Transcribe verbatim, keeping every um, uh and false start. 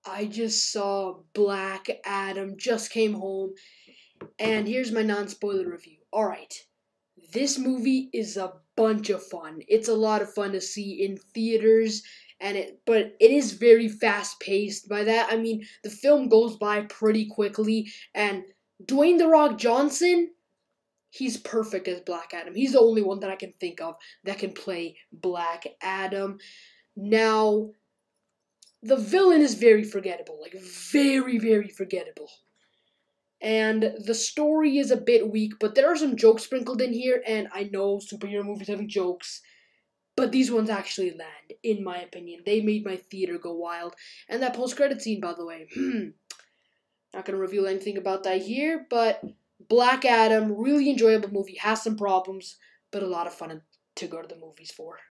I just saw Black Adam, just came home, and here's my non-spoiler review. Alright, this movie is a bunch of fun. It's a lot of fun to see in theaters, and it but it is very fast-paced. By that, I mean the film goes by pretty quickly, and Dwayne The Rock Johnson, he's perfect as Black Adam. He's the only one that I can think of that can play Black Adam. Now, the villain is very forgettable, like very, very forgettable. And the story is a bit weak, but there are some jokes sprinkled in here, and I know superhero movies having jokes, but these ones actually land, in my opinion. They made my theater go wild. And that post-credit scene, by the way, hmm, not gonna reveal anything about that here, but Black Adam, really enjoyable movie, has some problems, but a lot of fun to go to the movies for.